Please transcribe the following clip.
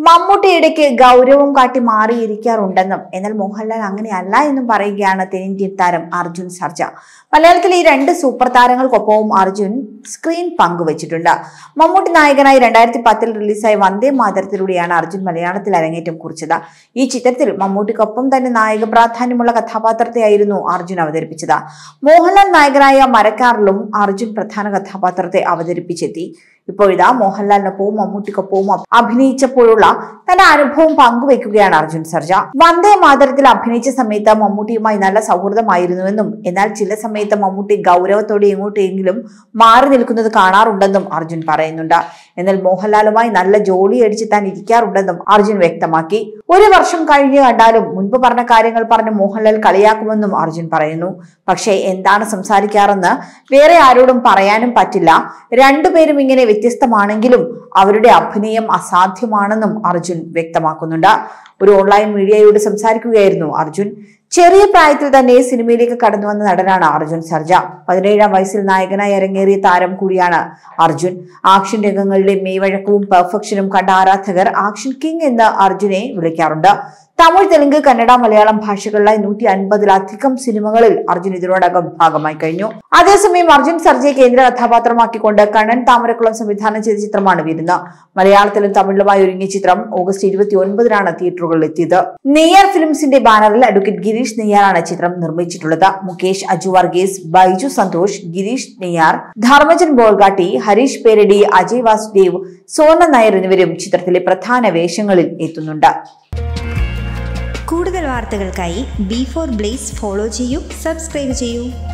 മമ്മൂട്ടി ഇടയ്ക്ക് ഗൗരവം കാട്ടി മാറിയിരിക്കാറുണ്ടെന്നും എന്നാൽ മോഹൻലാൽ അങ്ങനെയല്ല എന്നും പറയുകയാണ് തെന്നിന്ത്യൻ താരം അർജുൻ സർജ. മലയാളത്തിലെ ഈ രണ്ട് സൂപ്പർ താരങ്ങൾക്കൊപ്പവും അർജുൻ സ്ക്രീൻ പങ്കുവച്ചിട്ടുണ്ട്. മമ്മൂട്ടി നായകനായി 2010 റിലീസായ വന്ദേ മാതരത്തിലൂടെയാണ് അർജുൻ മലയാളത്തിൽ അരങ്ങേറ്റം കുറിച്ചത്. ഈ ചിത്രത്തിൽ മമ്മൂട്ടിക്കൊപ്പം തന്നെ നായക പ്രാധാന്യമുള്ള കഥാപാത്രത്തെയായിരുന്നു അർജുൻ അവതരിപ്പിച്ചത്. മോഹൻലാൽ നായകനായ മരക്കാറിലും അർജുൻ പ്രധാന കഥാപാത്രത്തെ അവതരിപ്പിച്ചെത്തി. ഇപ്പോഴിതാ മോഹൻലാലിനൊപ്പവും മമ്മൂട്ടിക്കൊപ്പവും അഭിനയിച്ചപ്പോഴുള്ള തന്റെ അനുഭവം പങ്കുവെക്കുകയാണ് അർജുൻ സർജ. വന്ദേ മാതരത്തിൽ അഭിനയിച്ച സമയത്ത് മമ്മൂട്ടിയുമായി നല്ല സൗഹൃദമായിരുന്നുവെന്നും എന്നാൽ ചില സമയത്ത് മമ്മൂട്ടി ഗൗരവത്തോടെ എങ്ങോട്ടെങ്കിലും മാറി നിൽക്കുന്നത് കാണാറുണ്ടെന്നും അർജുൻ പറയുന്നുണ്ട്. എന്നാൽ മോഹൻലാലുമായി നല്ല ജോലി അടിച്ച് താൻ ഇരിക്കാറുണ്ടെന്നും അർജുൻ വ്യക്തമാക്കി. ഒരു വർഷം കഴിഞ്ഞ് കണ്ടാലും മുൻപ് പറഞ്ഞ കാര്യങ്ങൾ പറഞ്ഞ് മോഹൻലാൽ കളിയാക്കുമെന്നും അർജുൻ പറയുന്നു. പക്ഷേ എന്താണ് സംസാരിക്കാറെന്ന് വേറെ ആരോടും പറയാനും പറ്റില്ല. രണ്ടുപേരും ഇങ്ങനെ വ്യത്യസ്തമാണെങ്കിലും അവരുടെ അഭിനയം അസാധ്യമാണെന്നും അർജുൻ വ്യക്തമാക്കുന്നുണ്ട്. ഒരു ഓൺലൈൻ മീഡിയയോട് സംസാരിക്കുകയായിരുന്നു അർജുൻ. ചെറിയ പ്രായത്തിൽ തന്നെ സിനിമയിലേക്ക് കടന്നു വന്ന നടനാണ് അർജുൻ സർജ. 17-ാം വയസ്സിൽ നായകനായി അരങ്ങേറിയ താരം കൂടിയാണ് അർജുൻ. ആക്ഷൻ രംഗങ്ങളുടെ മെയ്വഴക്കവും പെർഫെക്ഷനും കണ്ട ആരാധകർ ആക്ഷൻ കിങ് എന്ന് അർജുനെ വിളിക്കാറുണ്ട്. തമിഴ്, തെലുങ്ക്, കന്നഡ, മലയാളം ഭാഷകളിലായി 150-ലധികം സിനിമകളിൽ അർജുൻ ഇതിനോടകം ഭാഗമായി കഴിഞ്ഞു. അതേസമയം അർജുൻ സർജയെ കേന്ദ്ര കഥാപാത്രമാക്കിക്കൊണ്ട് കണ്ണൻ താമരക്കുളം സംവിധാനം ചെയ്ത ചിത്രമാണ് വിരുന്ന്. മലയാളത്തിലും തമിഴിലുമായി ഒരുങ്ങിയ ചിത്രം ഓഗസ്റ്റ് 29-നാണ് തിയേറ്ററുകളിൽ എത്തിയത്. നെയ്യാർ ഫിലിംസിന്റെ ബാനറിൽ അഡ്വക്കേറ്റ് ഗിരീഷ് നെയ്യാറാണ് ചിത്രം നിർമ്മിച്ചിട്ടുള്ളത്. മുകേഷ്, അജു വർഗീസ്, ബൈജു സന്തോഷ്, ഗിരീഷ് നെയ്യാർ, ധർമ്മജൻ ബോൾഗാട്ടി, ഹരീഷ് പേരടി, അജയ് വാസുദേവ്, സോന നായർ എന്നിവരും ചിത്രത്തിലെ പ്രധാന വേഷങ്ങളിൽ എത്തുന്നുണ്ട്. കൂടുതൽ വാർത്തകൾക്കായി B4 Blaze ഫോളോ ചെയ്യൂ, സബ്സ്ക്രൈബ് ചെയ്യൂ.